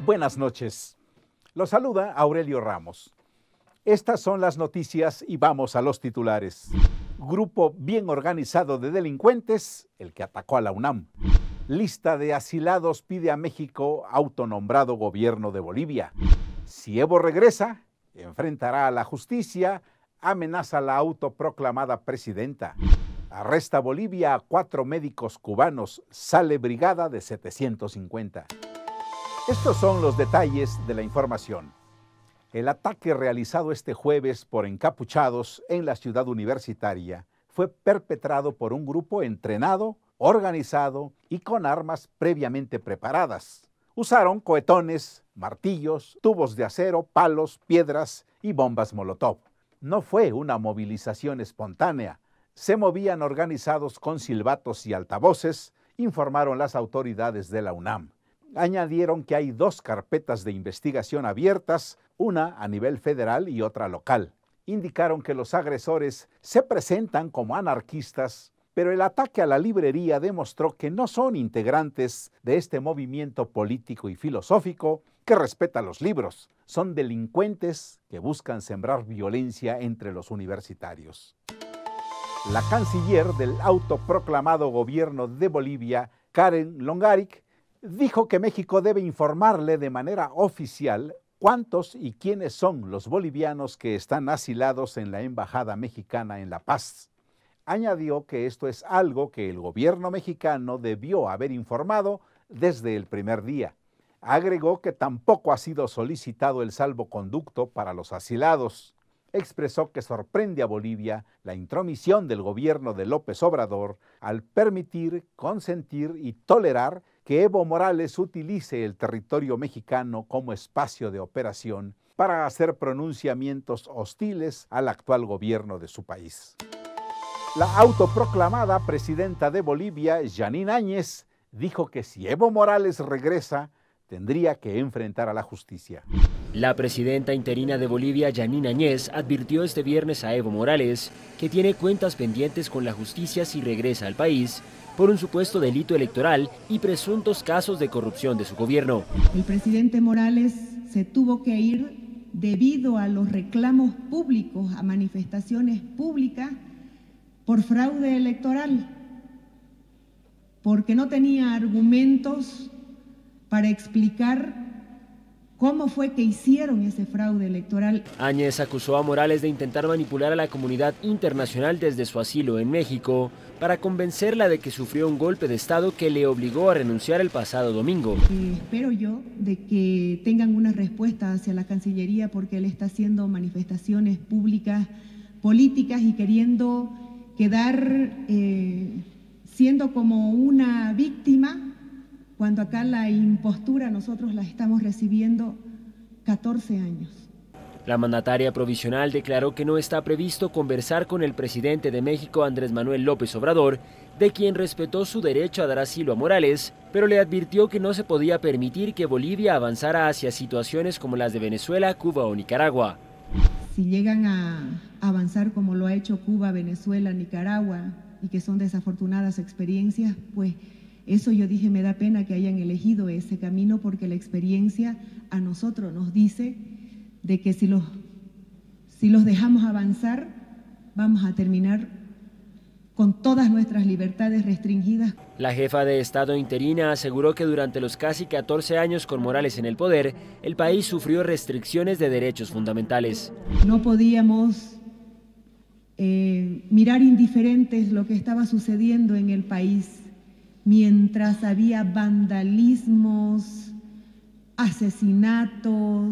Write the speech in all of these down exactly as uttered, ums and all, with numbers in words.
Buenas noches. Los saluda Aurelio Ramos. Estas son las noticias y vamos a los titulares. Grupo bien organizado de delincuentes, el que atacó a la UNAM. Lista de asilados pide a México autonombrado gobierno de Bolivia. Si Evo regresa, enfrentará a la justicia, amenaza a la autoproclamada presidenta. Arresta Bolivia a cuatro médicos cubanos, sale brigada de setecientos cincuenta. Estos son los detalles de la información. El ataque realizado este jueves por encapuchados en la ciudad universitaria fue perpetrado por un grupo entrenado, organizado y con armas previamente preparadas. Usaron cohetones, martillos, tubos de acero, palos, piedras y bombas molotov. No fue una movilización espontánea. Se movían organizados con silbatos y altavoces, informaron las autoridades de la UNAM. Añadieron que hay dos carpetas de investigación abiertas, una a nivel federal y otra local. Indicaron que los agresores se presentan como anarquistas, pero el ataque a la librería demostró que no son integrantes de este movimiento político y filosófico que respeta los libros. Son delincuentes que buscan sembrar violencia entre los universitarios. La canciller del autoproclamado gobierno de Bolivia, Karen Longaric, dijo que México debe informarle de manera oficial cuántos y quiénes son los bolivianos que están asilados en la Embajada Mexicana en La Paz. Añadió que esto es algo que el gobierno mexicano debió haber informado desde el primer día. Agregó que tampoco ha sido solicitado el salvoconducto para los asilados. Expresó que sorprende a Bolivia la intromisión del gobierno de López Obrador al permitir, consentir y tolerar que Evo Morales utilice el territorio mexicano como espacio de operación para hacer pronunciamientos hostiles al actual gobierno de su país. La autoproclamada presidenta de Bolivia, Jeanine Áñez, dijo que si Evo Morales regresa, tendría que enfrentar a la justicia. La presidenta interina de Bolivia, Jeanine Áñez, advirtió este viernes a Evo Morales que tiene cuentas pendientes con la justicia si regresa al país por un supuesto delito electoral y presuntos casos de corrupción de su gobierno. El presidente Morales se tuvo que ir debido a los reclamos públicos, a manifestaciones públicas por fraude electoral, porque no tenía argumentos para explicar cómo fue que hicieron ese fraude electoral. Áñez acusó a Morales de intentar manipular a la comunidad internacional desde su asilo en México para convencerla de que sufrió un golpe de Estado que le obligó a renunciar el pasado domingo. Eh, espero yo de que tengan una respuesta hacia la Cancillería porque él está haciendo manifestaciones públicas, políticas y queriendo quedar eh, siendo como una víctima, cuando acá la impostura nosotros la estamos recibiendo catorce años. La mandataria provisional declaró que no está previsto conversar con el presidente de México, Andrés Manuel López Obrador, de quien respetó su derecho a dar asilo a Morales, pero le advirtió que no se podía permitir que Bolivia avanzara hacia situaciones como las de Venezuela, Cuba o Nicaragua. Si llegan a avanzar como lo ha hecho Cuba, Venezuela, Nicaragua, y que son desafortunadas experiencias, pues eso yo dije, me da pena que hayan elegido ese camino porque la experiencia a nosotros nos dice de que si los, si los dejamos avanzar, vamos a terminar con todas nuestras libertades restringidas. La jefa de Estado interina aseguró que durante los casi catorce años con Morales en el poder, el país sufrió restricciones de derechos fundamentales. No podíamos eh, mirar indiferentes lo que estaba sucediendo en el país, mientras había vandalismos, asesinatos,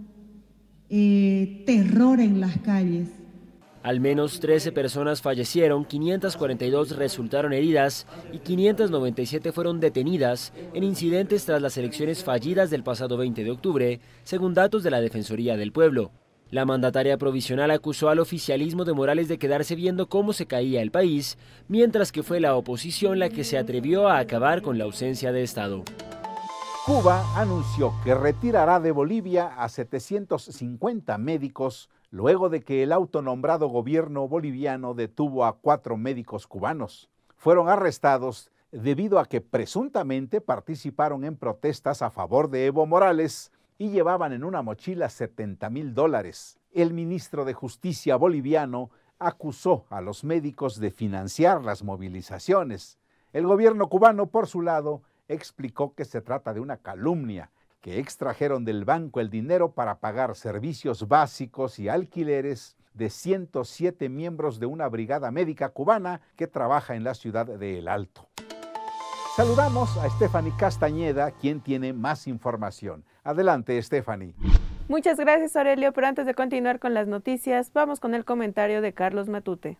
eh, terror en las calles. Al menos trece personas fallecieron, quinientas cuarenta y dos resultaron heridas y quinientas noventa y siete fueron detenidas en incidentes tras las elecciones fallidas del pasado veinte de octubre, según datos de la Defensoría del Pueblo. La mandataria provisional acusó al oficialismo de Morales de quedarse viendo cómo se caía el país, mientras que fue la oposición la que se atrevió a acabar con la ausencia de Estado. Cuba anunció que retirará de Bolivia a setecientos cincuenta médicos luego de que el autonombrado gobierno boliviano detuvo a cuatro médicos cubanos. Fueron arrestados debido a que presuntamente participaron en protestas a favor de Evo Morales y llevaban en una mochila setenta mil dólares. El ministro de Justicia boliviano acusó a los médicos de financiar las movilizaciones. El gobierno cubano, por su lado, explicó que se trata de una calumnia, que extrajeron del banco el dinero para pagar servicios básicos y alquileres de ciento siete miembros de una brigada médica cubana que trabaja en la ciudad de El Alto. Saludamos a Stephanie Castañeda, quien tiene más información. Adelante, Stephanie. Muchas gracias, Aurelio, pero antes de continuar con las noticias, vamos con el comentario de Carlos Matute.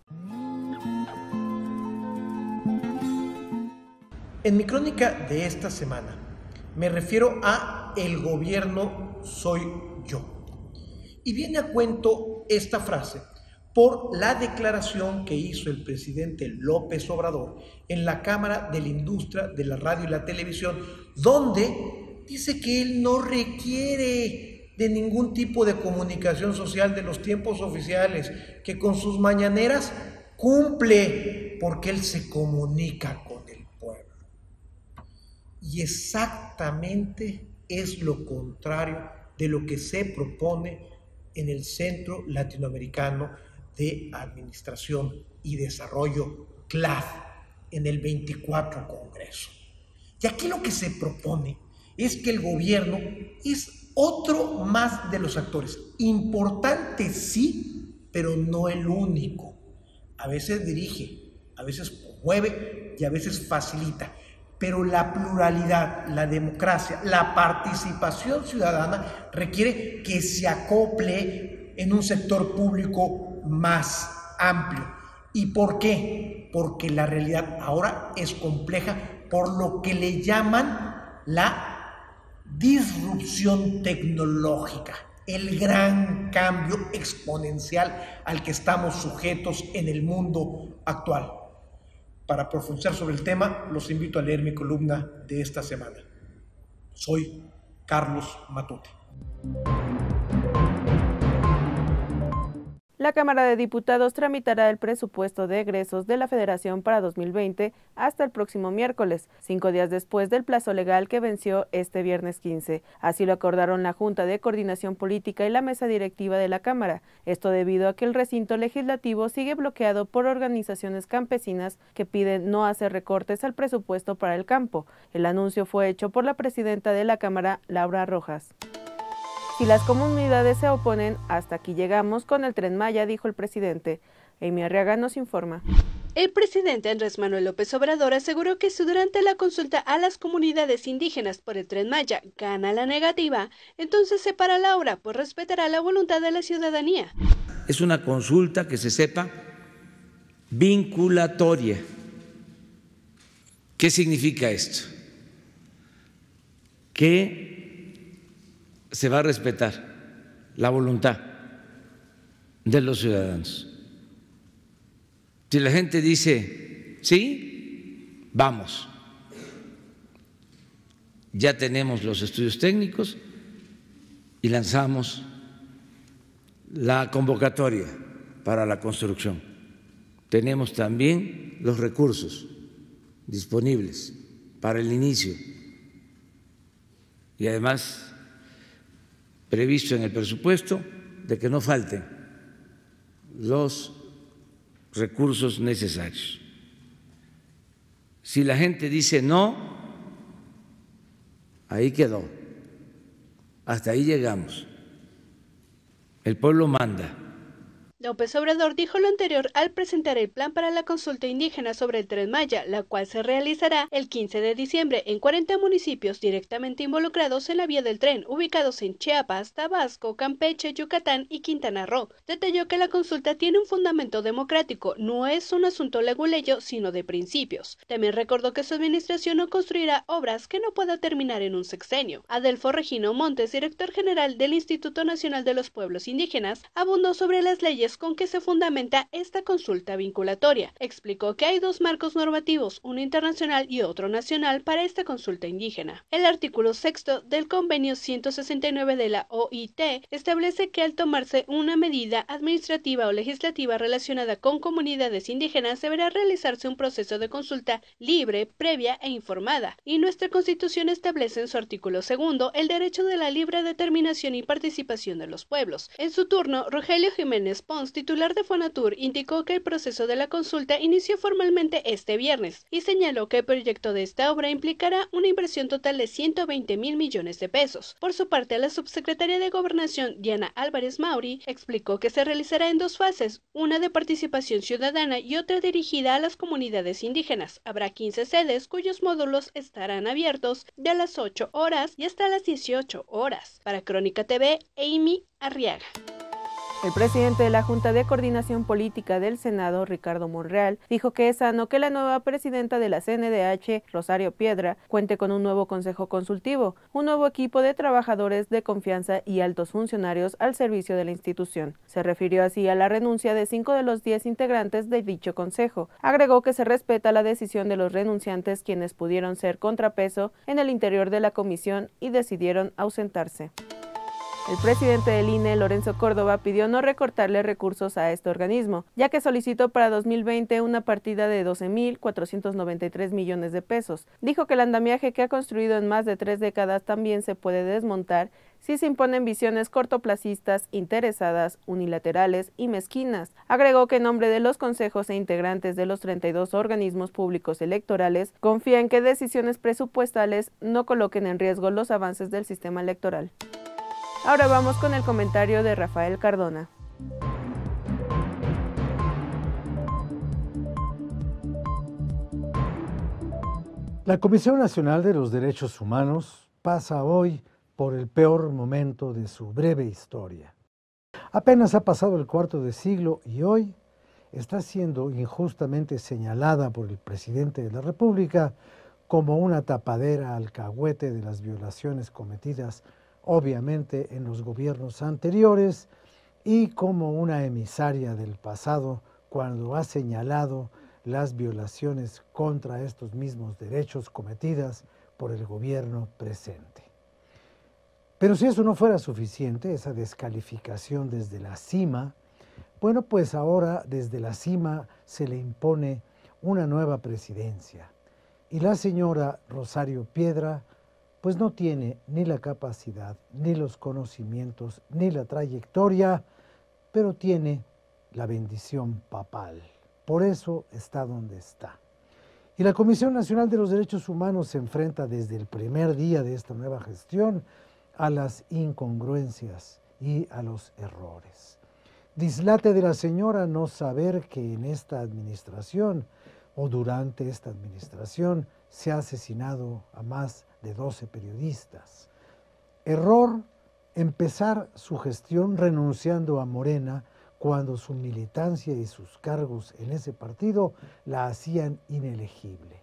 En mi crónica de esta semana me refiero a el gobierno soy yo. Y viene a cuento esta frase por la declaración que hizo el presidente López Obrador en la Cámara de la Industria de la Radio y la Televisión, donde dice que él no requiere de ningún tipo de comunicación social de los tiempos oficiales, que con sus mañaneras cumple porque él se comunica con el pueblo. Y exactamente es lo contrario de lo que se propone en el Centro Latinoamericano de Administración y Desarrollo, C L A D, en el veinticuatro Congreso. Y aquí lo que se propone es que el gobierno es otro más de los actores, importante sí, pero no el único. A veces dirige, a veces promueve y a veces facilita, pero la pluralidad, la democracia, la participación ciudadana requiere que se acople en un sector público más amplio. ¿Y por qué? Porque la realidad ahora es compleja por lo que le llaman la disrupción tecnológica, el gran cambio exponencial al que estamos sujetos en el mundo actual. Para profundizar sobre el tema, los invito a leer mi columna de esta semana. Soy Carlos Matute. La Cámara de Diputados tramitará el presupuesto de egresos de la Federación para dos mil veinte hasta el próximo miércoles, cinco días después del plazo legal que venció este viernes quince. Así lo acordaron la Junta de Coordinación Política y la Mesa Directiva de la Cámara. Esto debido a que el recinto legislativo sigue bloqueado por organizaciones campesinas que piden no hacer recortes al presupuesto para el campo. El anuncio fue hecho por la presidenta de la Cámara, Laura Rojas. Si las comunidades se oponen, hasta aquí llegamos con el Tren Maya, dijo el presidente. Amy Arriaga nos informa. El presidente Andrés Manuel López Obrador aseguró que si durante la consulta a las comunidades indígenas por el Tren Maya gana la negativa, entonces se para la obra, pues respetará la voluntad de la ciudadanía. Es una consulta que se sepa vinculatoria. ¿Qué significa esto? Que se va a respetar la voluntad de los ciudadanos. Si la gente dice, sí, vamos. Ya tenemos los estudios técnicos y lanzamos la convocatoria para la construcción. Tenemos también los recursos disponibles para el inicio y además previsto en el presupuesto de que no falten los recursos necesarios. Si la gente dice no, ahí quedó, hasta ahí llegamos. El pueblo manda. López Obrador dijo lo anterior al presentar el plan para la consulta indígena sobre el Tren Maya, la cual se realizará el quince de diciembre en cuarenta municipios directamente involucrados en la vía del tren, ubicados en Chiapas, Tabasco, Campeche, Yucatán y Quintana Roo. Detalló que la consulta tiene un fundamento democrático, no es un asunto leguleyo, sino de principios. También recordó que su administración no construirá obras que no pueda terminar en un sexenio. Adelfo Regino Montes, director general del Instituto Nacional de los Pueblos Indígenas, abundó sobre las leyes indígenas con que se fundamenta esta consulta vinculatoria. Explicó que hay dos marcos normativos, uno internacional y otro nacional, para esta consulta indígena. El artículo sexto del convenio ciento sesenta y nueve de la O I T establece que al tomarse una medida administrativa o legislativa relacionada con comunidades indígenas deberá realizarse un proceso de consulta libre, previa e informada, y nuestra Constitución establece en su artículo segundo el derecho de la libre determinación y participación de los pueblos. En su turno, Rogelio Jiménez Pons, titular de Fonatur, indicó que el proceso de la consulta inició formalmente este viernes y señaló que el proyecto de esta obra implicará una inversión total de ciento veinte mil millones de pesos. Por su parte, la subsecretaria de Gobernación, Diana Álvarez Mauri, explicó que se realizará en dos fases, una de participación ciudadana y otra dirigida a las comunidades indígenas. Habrá quince sedes cuyos módulos estarán abiertos de las ocho horas y hasta las dieciocho horas. Para Crónica T V, Amy Arriaga. El presidente de la Junta de Coordinación Política del Senado, Ricardo Monreal, dijo que es sano que la nueva presidenta de la C N D H, Rosario Piedra, cuente con un nuevo consejo consultivo, un nuevo equipo de trabajadores de confianza y altos funcionarios al servicio de la institución. Se refirió así a la renuncia de cinco de los diez integrantes de dicho consejo. Agregó que se respeta la decisión de los renunciantes, quienes pudieron ser contrapeso en el interior de la comisión y decidieron ausentarse. El presidente del I N E, Lorenzo Córdoba, pidió no recortarle recursos a este organismo, ya que solicitó para dos mil veinte una partida de doce mil cuatrocientos noventa y tres millones de pesos. Dijo que el andamiaje que ha construido en más de tres décadas también se puede desmontar si se imponen visiones cortoplacistas, interesadas, unilaterales y mezquinas. Agregó que en nombre de los consejos e integrantes de los treinta y dos organismos públicos electorales, confía en que decisiones presupuestales no coloquen en riesgo los avances del sistema electoral. Ahora vamos con el comentario de Rafael Cardona. La Comisión Nacional de los Derechos Humanos pasa hoy por el peor momento de su breve historia. Apenas ha pasado el cuarto de siglo y hoy está siendo injustamente señalada por el presidente de la República como una tapadera alcahuete de las violaciones cometidas obviamente en los gobiernos anteriores y como una emisaria del pasado cuando ha señalado las violaciones contra estos mismos derechos cometidas por el gobierno presente. Pero si eso no fuera suficiente, esa descalificación desde la cima, bueno, pues ahora desde la cima se le impone una nueva presidencia y la señora Rosario Piedra pues no tiene ni la capacidad, ni los conocimientos, ni la trayectoria, pero tiene la bendición papal. Por eso está donde está. Y la Comisión Nacional de los Derechos Humanos se enfrenta desde el primer día de esta nueva gestión a las incongruencias y a los errores. Dislate de la señora no saber que en esta administración o durante esta administración se ha asesinado a más de doce periodistas. Error empezar su gestión renunciando a Morena cuando su militancia y sus cargos en ese partido la hacían inelegible.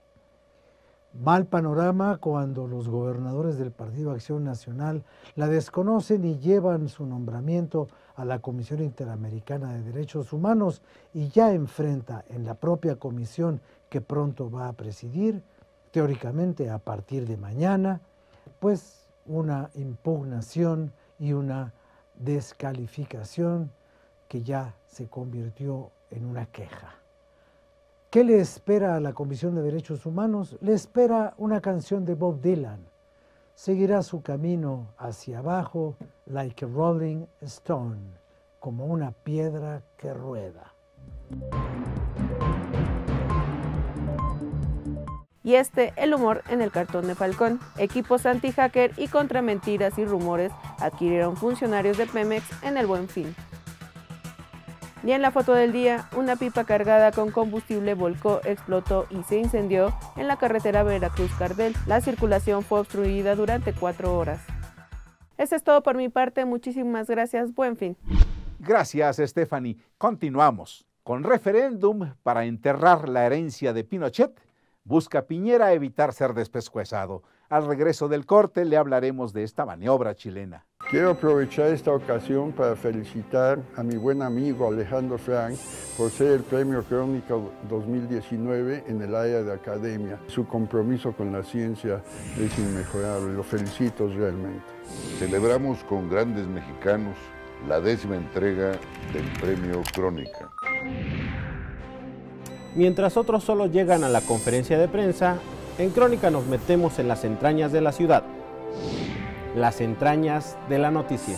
Mal panorama cuando los gobernadores del Partido Acción Nacional la desconocen y llevan su nombramiento a la Comisión Interamericana de Derechos Humanos y ya enfrenta en la propia comisión que pronto va a presidir, teóricamente a partir de mañana, pues una impugnación y una descalificación que ya se convirtió en una queja. ¿Qué le espera a la Comisión de Derechos Humanos? Le espera una canción de Bob Dylan. Seguirá su camino hacia abajo, like a rolling stone, como una piedra que rueda. Y este, el humor en el cartón de Falcón. Equipos anti-hacker y contra mentiras y rumores adquirieron funcionarios de Pemex en el Buen Fin. Y en la foto del día, una pipa cargada con combustible volcó, explotó y se incendió en la carretera Veracruz-Cardel. La circulación fue obstruida durante cuatro horas. Eso es todo por mi parte, muchísimas gracias, buen fin. Gracias, Stephanie. Continuamos. Con referéndum para enterrar la herencia de Pinochet, busca Piñera evitar ser despescuezado. Al regreso del corte le hablaremos de esta maniobra chilena. Quiero aprovechar esta ocasión para felicitar a mi buen amigo Alejandro Frank por ser el Premio Crónica dos mil diecinueve en el área de academia. Su compromiso con la ciencia es inmejorable, lo felicito realmente. Celebramos con grandes mexicanos la décima entrega del Premio Crónica. Mientras otros solo llegan a la conferencia de prensa, en Crónica nos metemos en las entrañas de la ciudad. Las entrañas de la noticia.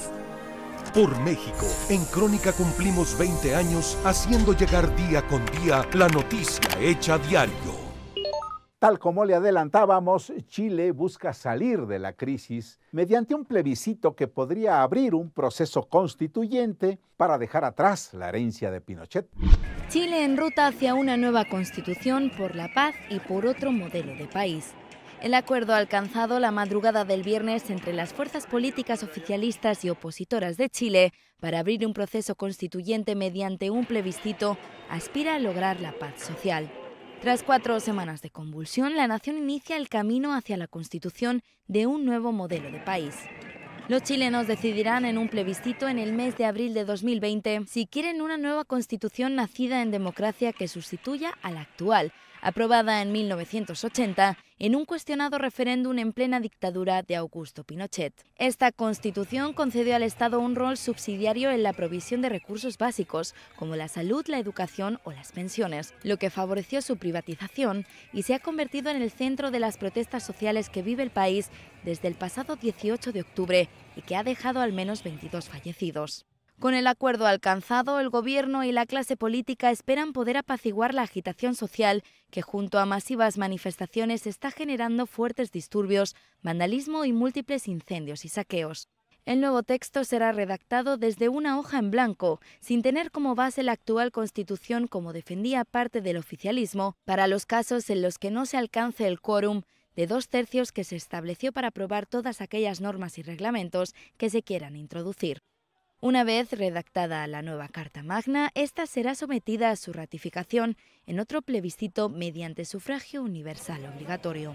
Por México, en Crónica cumplimos veinte años haciendo llegar día con día la noticia hecha diario. Tal como le adelantábamos, Chile busca salir de la crisis mediante un plebiscito que podría abrir un proceso constituyente para dejar atrás la herencia de Pinochet. Chile en ruta hacia una nueva constitución por la paz y por otro modelo de país. El acuerdo alcanzado la madrugada del viernes entre las fuerzas políticas oficialistas y opositoras de Chile para abrir un proceso constituyente mediante un plebiscito aspira a lograr la paz social. Tras cuatro semanas de convulsión, la nación inicia el camino hacia la constitución de un nuevo modelo de país. Los chilenos decidirán en un plebiscito en el mes de abril de dos mil veinte si quieren una nueva constitución nacida en democracia que sustituya a la actual, aprobada en mil novecientos ochenta en un cuestionado referéndum en plena dictadura de Augusto Pinochet. Esta constitución concedió al Estado un rol subsidiario en la provisión de recursos básicos, como la salud, la educación o las pensiones, lo que favoreció su privatización y se ha convertido en el centro de las protestas sociales que vive el país desde el pasado dieciocho de octubre y que ha dejado al menos veintidós fallecidos. Con el acuerdo alcanzado, el gobierno y la clase política esperan poder apaciguar la agitación social que junto a masivas manifestaciones está generando fuertes disturbios, vandalismo y múltiples incendios y saqueos. El nuevo texto será redactado desde una hoja en blanco, sin tener como base la actual Constitución como defendía parte del oficialismo, para los casos en los que no se alcance el quórum de dos tercios que se estableció para aprobar todas aquellas normas y reglamentos que se quieran introducir. Una vez redactada la nueva Carta Magna, esta será sometida a su ratificación en otro plebiscito mediante sufragio universal obligatorio.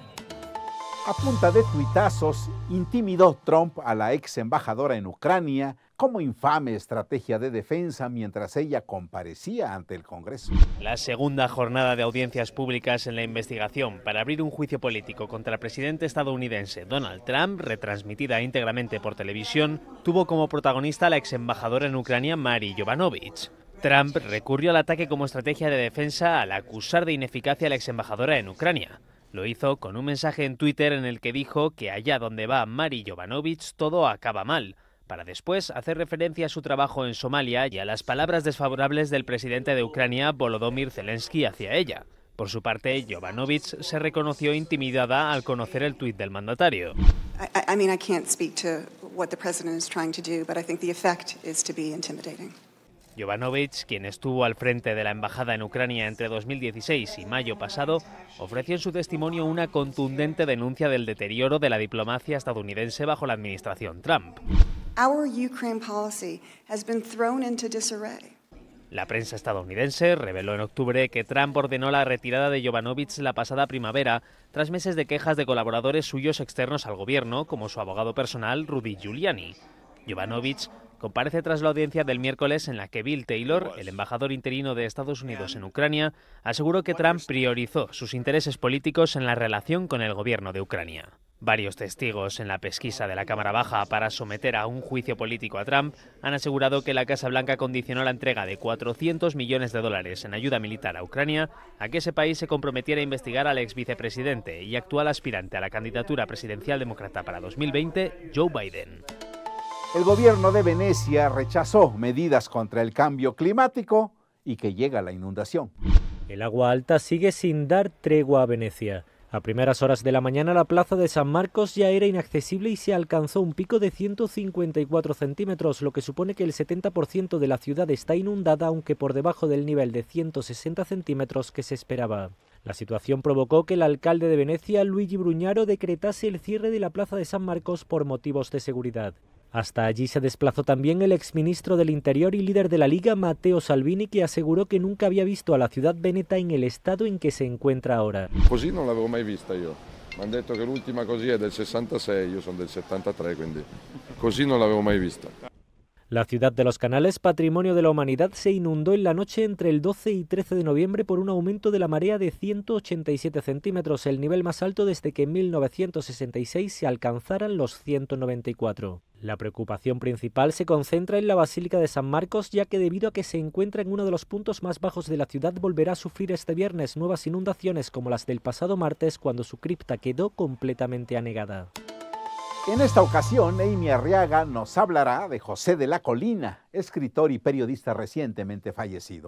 A punta de tuitazos, intimidó Trump a la ex embajadora en Ucrania como infame estrategia de defensa mientras ella comparecía ante el Congreso. La segunda jornada de audiencias públicas en la investigación para abrir un juicio político contra el presidente estadounidense Donald Trump, retransmitida íntegramente por televisión, tuvo como protagonista a la ex embajadora en Ucrania, Mary Yovanovitch. Trump recurrió al ataque como estrategia de defensa al acusar de ineficacia a la ex embajadora en Ucrania. Lo hizo con un mensaje en Twitter en el que dijo que allá donde va Mary Yovanovitch todo acaba mal, para después hacer referencia a su trabajo en Somalia y a las palabras desfavorables del presidente de Ucrania, Volodymyr Zelensky, hacia ella. Por su parte, Yovanovitch se reconoció intimidada al conocer el tuit del mandatario. I, I mean, I can't speak to what the president is trying to do, but I think the effect is to be intimidating. Yovanovitch, quien estuvo al frente de la embajada en Ucrania entre dos mil dieciséis y mayo pasado, ofreció en su testimonio una contundente denuncia del deterioro de la diplomacia estadounidense bajo la administración Trump. Our Ukraine policy has been thrown into disarray. La prensa estadounidense reveló en octubre que Trump ordenó la retirada de Yovanovitch la pasada primavera tras meses de quejas de colaboradores suyos externos al gobierno, como su abogado personal Rudy Giuliani. Yovanovitch comparece tras la audiencia del miércoles en la que Bill Taylor, el embajador interino de Estados Unidos en Ucrania, aseguró que Trump priorizó sus intereses políticos en la relación con el gobierno de Ucrania. Varios testigos en la pesquisa de la Cámara Baja para someter a un juicio político a Trump han asegurado que la Casa Blanca condicionó la entrega de cuatrocientos millones de dólares en ayuda militar a Ucrania a que ese país se comprometiera a investigar al ex vicepresidente y actual aspirante a la candidatura presidencial demócrata para dos mil veinte, Joe Biden. El gobierno de Venecia rechazó medidas contra el cambio climático y que llega la inundación. El agua alta sigue sin dar tregua a Venecia. A primeras horas de la mañana la plaza de San Marcos ya era inaccesible y se alcanzó un pico de ciento cincuenta y cuatro centímetros, lo que supone que el setenta por ciento de la ciudad está inundada, aunque por debajo del nivel de ciento sesenta centímetros que se esperaba. La situación provocó que el alcalde de Venecia, Luigi Brugnaro, decretase el cierre de la plaza de San Marcos por motivos de seguridad. Hasta allí se desplazó también el exministro del Interior y líder de la Liga, Matteo Salvini, que aseguró que nunca había visto a la ciudad veneta en el estado en que se encuentra ahora. Così non l'avevo mai vista io. mi hanno detto che l'ultima così è del sessantasei, io sono del settantatré, quindi così non l'avevo mai vista. La ciudad de los Canales, patrimonio de la humanidad, se inundó en la noche entre el doce y trece de noviembre por un aumento de la marea de ciento ochenta y siete centímetros, el nivel más alto desde que en mil novecientos sesenta y seis se alcanzaran los ciento noventa y cuatro. La preocupación principal se concentra en la Basílica de San Marcos, ya que debido a que se encuentra en uno de los puntos más bajos de la ciudad, volverá a sufrir este viernes nuevas inundaciones como las del pasado martes, cuando su cripta quedó completamente anegada. En esta ocasión, Amy Arriaga nos hablará de José de la Colina, escritor y periodista recientemente fallecido.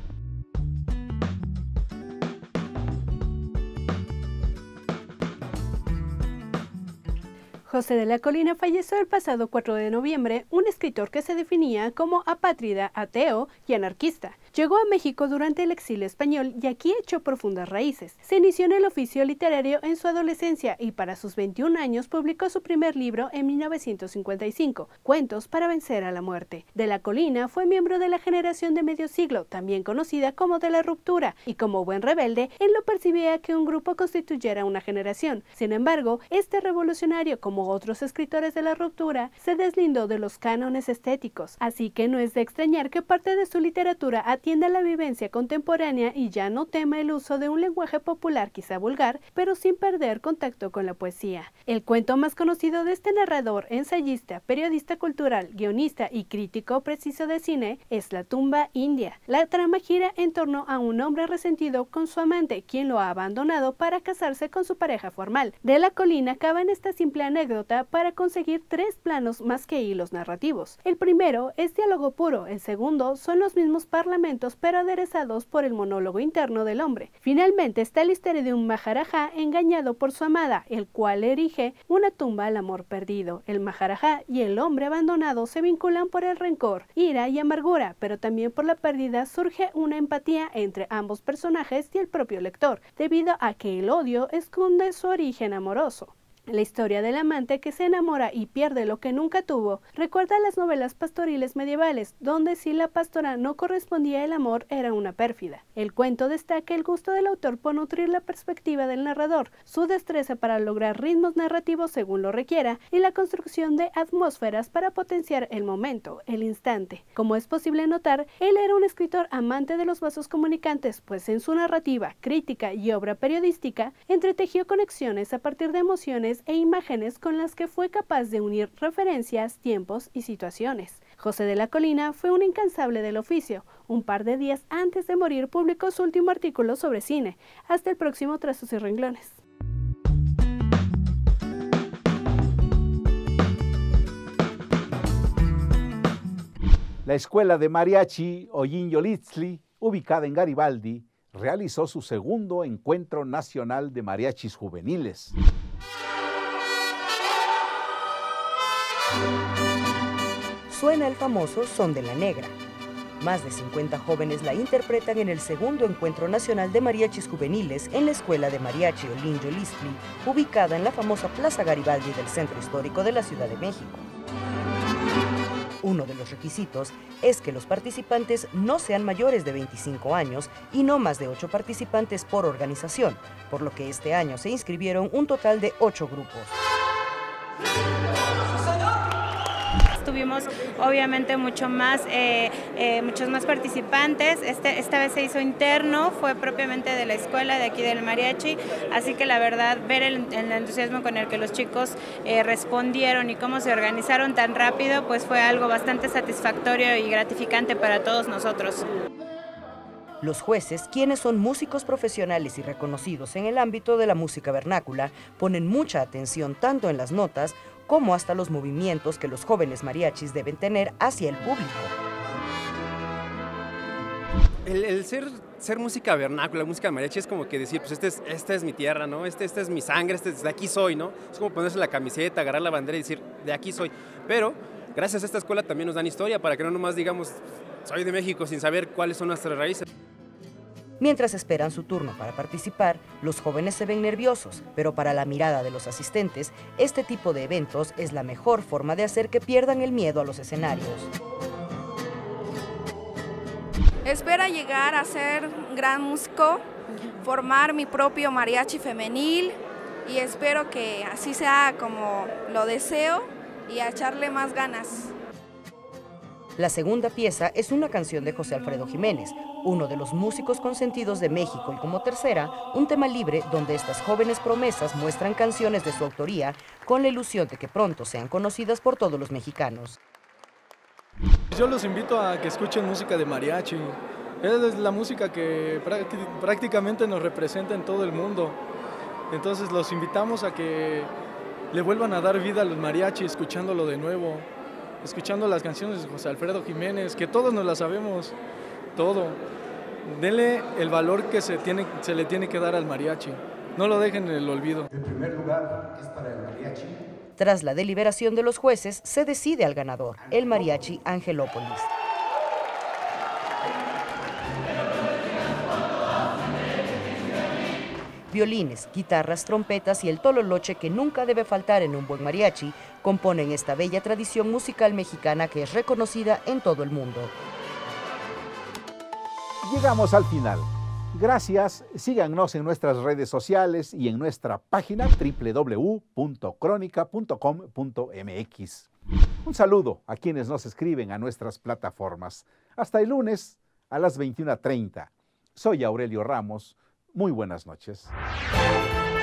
José de la Colina falleció el pasado cuatro de noviembre, un escritor que se definía como apátrida, ateo y anarquista. Llegó a México durante el exilio español y aquí echó profundas raíces. Se inició en el oficio literario en su adolescencia y para sus veintiún años publicó su primer libro en mil novecientos cincuenta y cinco, Cuentos para vencer a la muerte. De la Colina fue miembro de la generación de medio siglo, también conocida como de la ruptura, y como buen rebelde, él no percibía que un grupo constituyera una generación. Sin embargo, este revolucionario, como otros escritores de la ruptura, se deslindó de los cánones estéticos, así que no es de extrañar que parte de su literatura atienda a la vivencia contemporánea y ya no tema el uso de un lenguaje popular quizá vulgar, pero sin perder contacto con la poesía. El cuento más conocido de este narrador, ensayista, periodista cultural, guionista y crítico preciso de cine es La tumba india. La trama gira en torno a un hombre resentido con su amante, quien lo ha abandonado para casarse con su pareja formal. De la Colina acaba en esta simple anécdota para conseguir tres planos más que hilos narrativos. El primero es diálogo puro, el segundo son los mismos parlamentos pero aderezados por el monólogo interno del hombre. Finalmente está la historia de un Maharajá engañado por su amada, el cual erige una tumba al amor perdido. El Maharajá y el hombre abandonado se vinculan por el rencor, ira y amargura, pero también por la pérdida surge una empatía entre ambos personajes y el propio lector, debido a que el odio esconde su origen amoroso. La historia del amante que se enamora y pierde lo que nunca tuvo recuerda a las novelas pastoriles medievales, donde si la pastora no correspondía el amor era una pérfida. El cuento destaca el gusto del autor por nutrir la perspectiva del narrador, su destreza para lograr ritmos narrativos según lo requiera y la construcción de atmósferas para potenciar el momento, el instante. Como es posible notar, él era un escritor amante de los vasos comunicantes, pues en su narrativa, crítica y obra periodística entretejió conexiones a partir de emociones e imágenes con las que fue capaz de unir referencias, tiempos y situaciones. José de la Colina fue un incansable del oficio. Un par de días antes de morir publicó su último artículo sobre cine. Hasta el próximo Trazos y Renglones. La escuela de mariachi Ollin Yolitzli, ubicada en Garibaldi, realizó su segundo encuentro nacional de mariachis juveniles. Suena el famoso Son de la Negra. Más de cincuenta jóvenes la interpretan en el segundo encuentro nacional de mariachis juveniles en la escuela de mariachi Ollin Yolitzli, ubicada en la famosa Plaza Garibaldi del centro histórico de la Ciudad de México. Uno de los requisitos es que los participantes no sean mayores de veinticinco años y no más de ocho participantes por organización, por lo que este año se inscribieron un total de ocho grupos. Tuvimos obviamente mucho más, eh, eh, muchos más participantes. Este, esta vez se hizo interno, fue propiamente de la escuela de aquí del mariachi, así que la verdad ver el, el entusiasmo con el que los chicos eh, respondieron y cómo se organizaron tan rápido, pues fue algo bastante satisfactorio y gratificante para todos nosotros. Los jueces, quienes son músicos profesionales y reconocidos en el ámbito de la música vernácula, ponen mucha atención tanto en las notas como hasta los movimientos que los jóvenes mariachis deben tener hacia el público. El, el ser, ser música vernácula, música mariachi es como que decir, pues este es, esta es mi tierra, ¿no? Este, esta es mi sangre, este, de aquí soy, ¿no? Es como ponerse la camiseta, agarrar la bandera y decir, de aquí soy. Pero gracias a esta escuela también nos dan historia para que no nomás digamos, soy de México sin saber cuáles son nuestras raíces. Mientras esperan su turno para participar, los jóvenes se ven nerviosos, pero para la mirada de los asistentes, este tipo de eventos es la mejor forma de hacer que pierdan el miedo a los escenarios. Espero llegar a ser un gran músico, formar mi propio mariachi femenil y espero que así sea como lo deseo y a echarle más ganas. La segunda pieza es una canción de José Alfredo Jiménez, uno de los músicos consentidos de México, y como tercera, un tema libre donde estas jóvenes promesas muestran canciones de su autoría con la ilusión de que pronto sean conocidas por todos los mexicanos. Yo los invito a que escuchen música de mariachi. Es la música que prácticamente nos representa en todo el mundo. Entonces los invitamos a que le vuelvan a dar vida a los mariachi escuchándolo de nuevo, escuchando las canciones de José Alfredo Jiménez, que todos nos las sabemos, todo. Denle el valor que se, tiene, se le tiene que dar al mariachi. No lo dejen en el olvido. El primer lugar es para el mariachi. Tras la deliberación de los jueces, se decide al ganador, el mariachi Angelópolis. Violines, guitarras, trompetas y el tololoche, que nunca debe faltar en un buen mariachi, componen esta bella tradición musical mexicana que es reconocida en todo el mundo. Llegamos al final. Gracias, síganos en nuestras redes sociales y en nuestra página doble u doble u doble u punto crónica punto com punto m x. Un saludo a quienes nos escriben a nuestras plataformas. Hasta el lunes a las veintiuna treinta. Soy Aurelio Ramos. Muy buenas noches.